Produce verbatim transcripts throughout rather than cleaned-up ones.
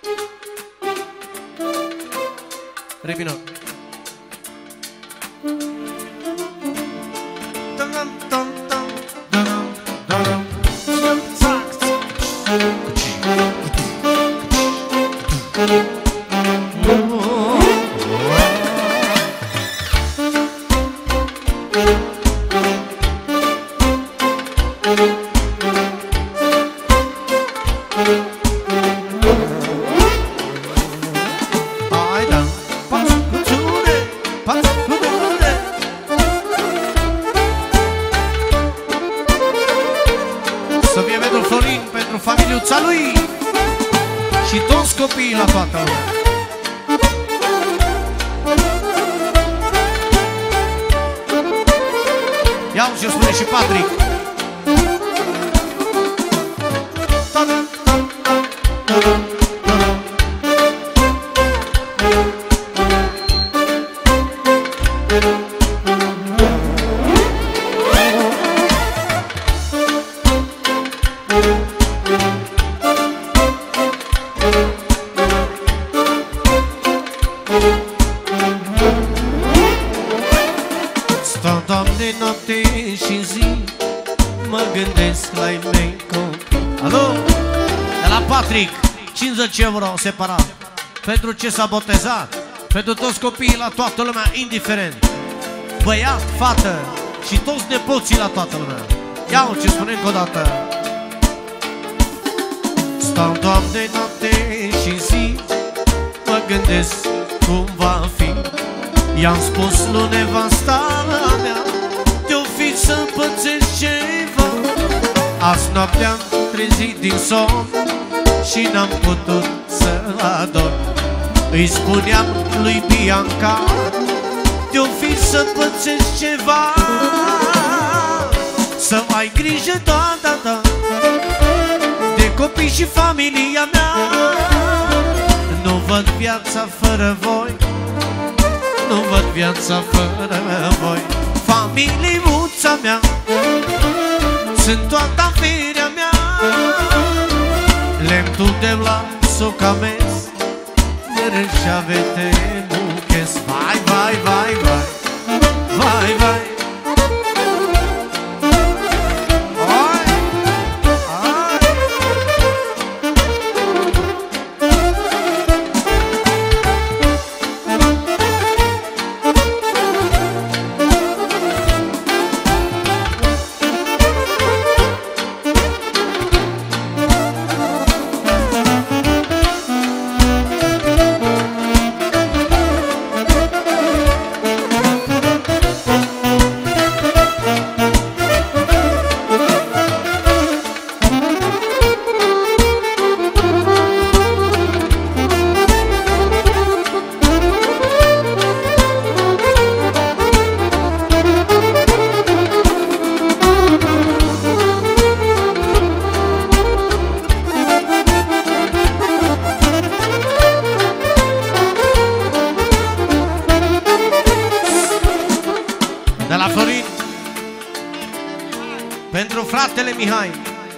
Re minor. Să fie pentru Florin, pentru familiuța lui și toți copiii la toată lumea. Ia-o și-o spune și Patrick. Stau, Doamne, noapte și zi, mă gândesc la ei mei copii. Alo? De la Patrick, cincizeci euro separat. Pentru ce s-a botezat, pentru toți copiii la toată lumea, indiferent, băiat, fată și toți nepoții la toată lumea. Ia-o ce spune încă o dată. Stau, Doamne, noapte și zi, mă gândesc cum va fi. I-am spus lui nevasta mea, te-o fi să pățești ceva. Azi noaptea-am trezit din somn și n-am putut să adorm. Îi spuneam lui Bianca, te-o fi să pățești ceva. Să ai grijă, da, da, da, de copii și familia mea. Nu văd viața fără voi, nu văd viața fără voi. Familiuța mea, sunt toată averea mea. Lemn tu de la socamez, mărășavete muches. Vai, vai, vai, vai, vai, vai. De la Florin, pentru fratele Mihai,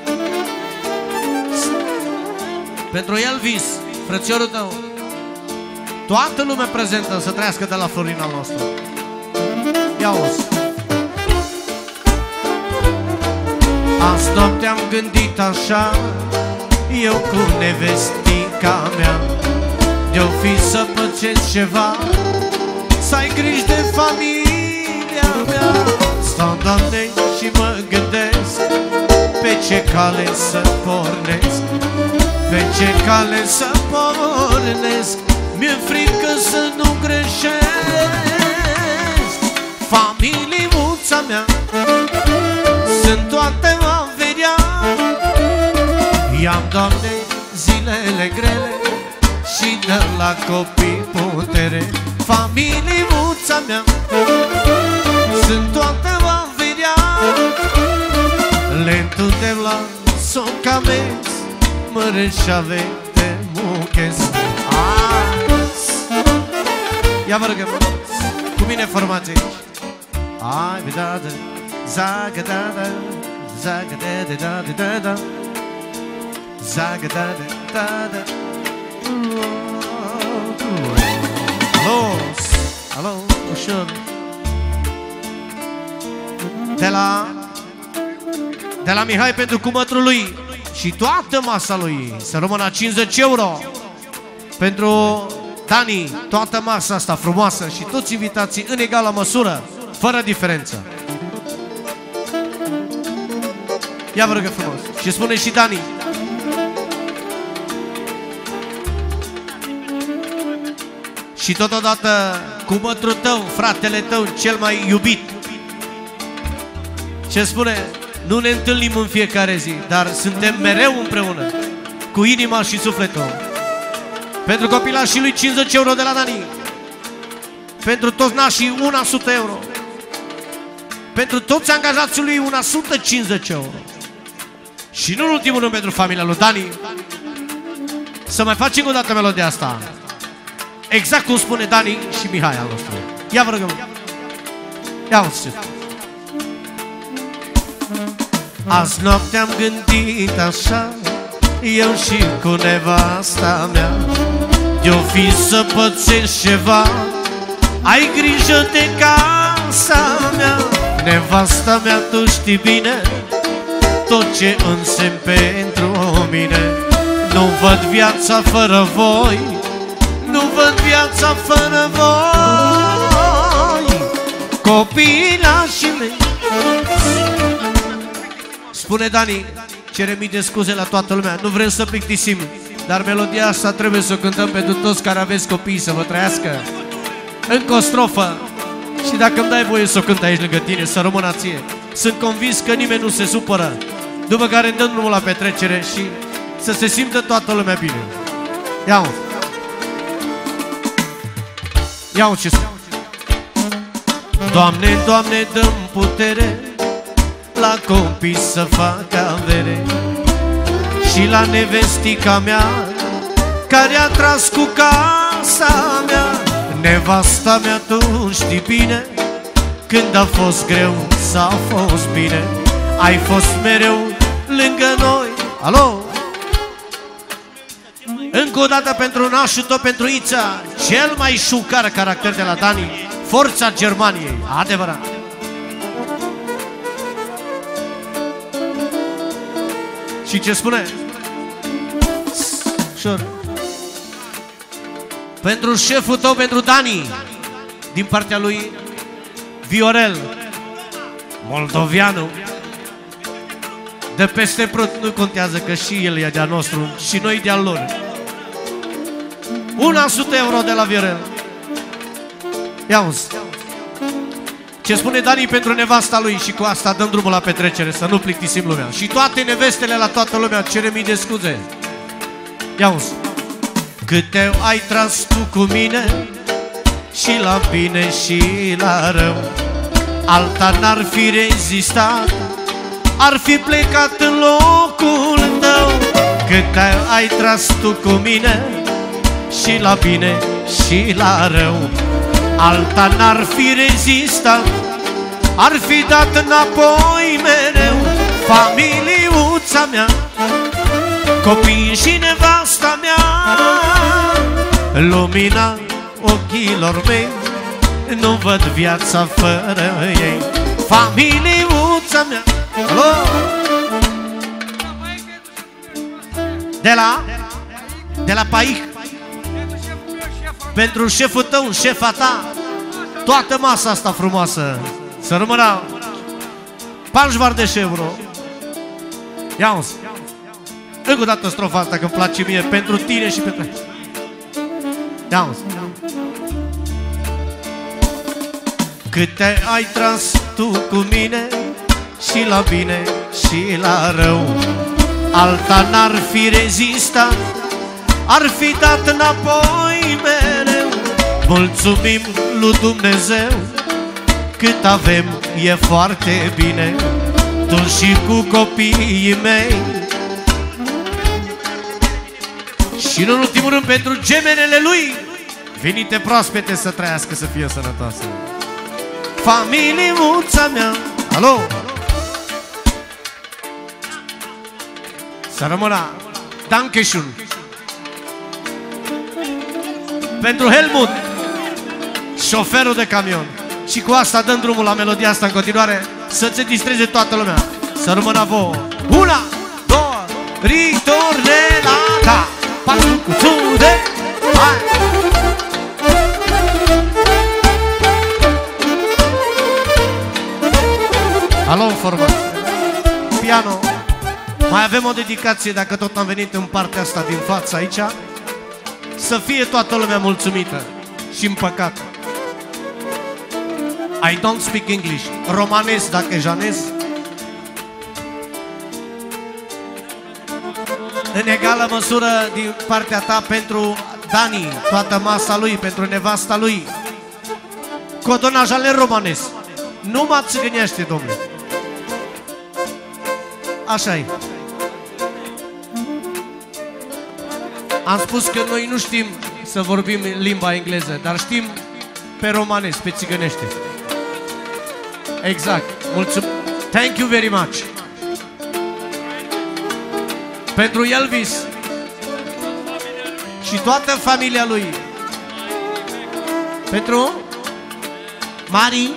pentru Elvis, frățiorul tău, toată lumea prezentă să trăiască de la Florin al nostru. Ia-o-ți. Azi noapte am gândit așa, eu cu nevestica mea, de-o fi să pățesc ceva, să ai griji de familia mea. Stau, Doamne, și mă gândesc pe ce cale să pornesc, pe ce cale să pornesc. Mi-e frică să nu greșesc. Familiuța mea, sunt toată averea. I-am, Doamne, zilele grele și dă la copii putere. Familiuța mea, sunt toată averea. Lentul de la socamez, mărășave de muches. Ia vă rugăm, cu mine formați aici. Ai, da, da, zaga, da, da, zaga, da, da, da, da, da, zaga, da, da, da, da. Alo, alo, ușor. De la De la Mihai pentru cumătrul lui și toată masa lui. Să rămână cincizeci euro. Pentru Dani, toată masa asta frumoasă și toți invitații în egală măsură, fără diferență. Ia vă rugă frumos. Și spune și Dani. Și totodată cumătrul tău, fratele tău, cel mai iubit. Ce spune? Nu ne întâlnim în fiecare zi, dar suntem mereu împreună, cu inima și sufletul. Pentru copilașii lui cincizeci euro de la Dani. Pentru toți nașii o sută euro. Pentru toți angajații lui o sută cincizeci euro. Și nu în ultimul rând pentru familia lui Dani. Să mai facem o dată melodia asta, exact cum spune Dani și Mihai al nostru. Ia vă rugăm. Ia uite ce. Azi noapte am gândit așa, eu și cu nevasta mea, de-o fi să pățești ceva, ai grijă de casa mea. Nevasta mea, tu știi bine tot ce însemn pentru mine. Nu văd viața fără voi, nu văd viața fără voi, copilașii mei. Spune Dani, cere mii de scuze la toată lumea, nu vrem să plictisim, dar melodia asta trebuie să o cântăm pentru toți care aveți copii, să vă trăiască. Încă o strofă și dacă îmi dai voie să o cânt aici lângă tine, să rămână ție. Sunt convins că nimeni nu se supără, după care îmi dăm drumul la petrecere și să se simtă toată lumea bine. Ia-o! Ia-o ce spune. Doamne, Doamne, dă-mi putere la copii să facă avere și la nevestica mea care a tras cu casa mea. Nevasta mea, tu știi bine, când a fost greu s-a fost bine, ai fost mereu lângă noi. Alo! Încă o dată pentru nașul tău, pentru Ița, cel mai șucar caracter de la Dani, forța Germaniei, adevărat. Și ce spune? Șor. Pentru șeful tău, pentru Dani, din partea lui Viorel, moldoveanu, de peste prut, nu contează că și el e de-a nostru și noi de-al lor. o sută euro de la Viorel. Ia-uzi. Ce spune Dani pentru nevasta lui și cu asta dăm drumul la petrecere, să nu plictisim lumea. Și toate nevestele la toată lumea, cere mii de scuze. Ia-uzi. Câte ai tras tu cu mine, și la bine și la rău, alta n-ar fi rezistat, ar fi plecat în locul tău. Câte ai tras tu cu mine, și la bine și la rău, alta n-ar fi rezistat, ar fi dat înapoi mereu. Familiuța mea, copiii și nevasta mea, lumina ochilor mei, nu văd viața fără ei. Familiuța mea. Alo! De la De la Paic, pentru șeful tău, șefa ta, toată masa asta frumoasă, să rămână pancvar de euro. Ia-o! Încă o dată strofa asta, că-mi place mie, pentru tine și pentru... Ia-o! Câte ai tras tu cu mine, și la bine și la rău, alta n-ar fi rezistat, ar fi dat înapoi mereu. Mulțumim lui Dumnezeu, cât avem e foarte bine, tu și cu copiii mei. Și în ultimul rând pentru gemenele lui, venite proaspete, să trăiască, să fie sănătoase. Familiuța mea. Alo! Să rămână Dankeschön. Pentru Helmut, șoferul de camion. Și cu asta dăm drumul la melodia asta în continuare, să se distreze toată lumea. Să rămână vouă. Una, două, ritornelata, patru cu țude, hai! Alo, format. Piano. Mai avem o dedicație, dacă tot am venit în partea asta din față aici, să fie toată lumea mulțumită și împăcată. I don't speak English. Romanez, dacă e janez. În egală măsură din partea ta pentru Dani, toată masa lui, pentru nevasta lui. Codonaj ale romanez. Nu mă țigănește, domnule. Așa-i. Am spus că noi nu știm să vorbim limba engleză, dar știm pe romanez, pe țigănește. Exact. Mulțumesc. Thank you very much. Pentru Elvis și toată familia lui. Pentru Mari.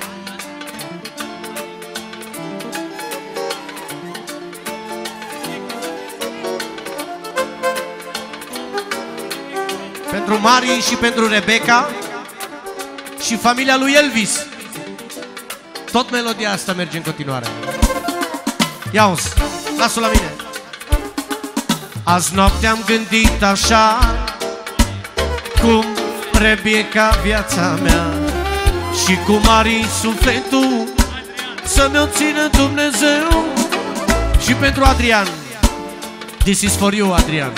Pentru Mari și pentru Rebecca și familia lui Elvis. Tot melodia asta merge în continuare. Ia-uzi, lasă-o la mine. Azi noapte am gândit așa, cum Rebecca viața mea și cum Mari sufletul să mi-o țină Dumnezeu. Și pentru Adrian, this is for you, Adrian.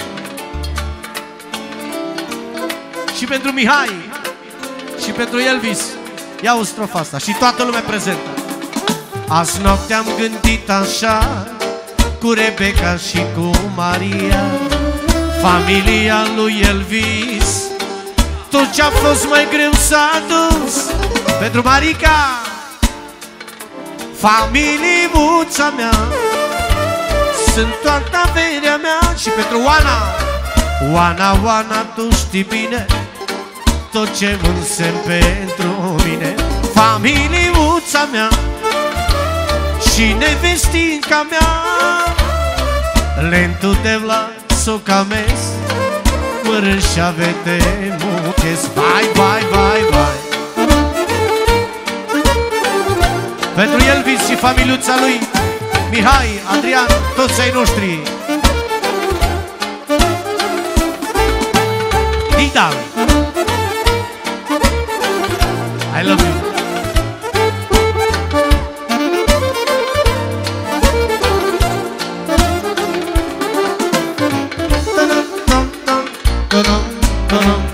Și pentru Mihai și pentru Elvis. Ia o strofa asta și toată lumea prezentă. Azi noapte am gândit așa, cu Rebecca și cu Maria, familia lui Elvis. Tot ce-a fost mai greu s-a dus. Pentru Marica, familiuța mea, sunt toată averea mea. Și pentru Oana, Oana, Oana, tu știi bine tot ce însem pentru mine. Familiuța mea și nevestinca mea, lentul de vla socames, mărâșa vede muches. Vai, vai, vai, vai. Pentru Elvis și familiuța lui, Mihai, Adrian, toți ai noștri. Dida, I love you. Ta-dum, ta-dum, ta-dum, ta-dum.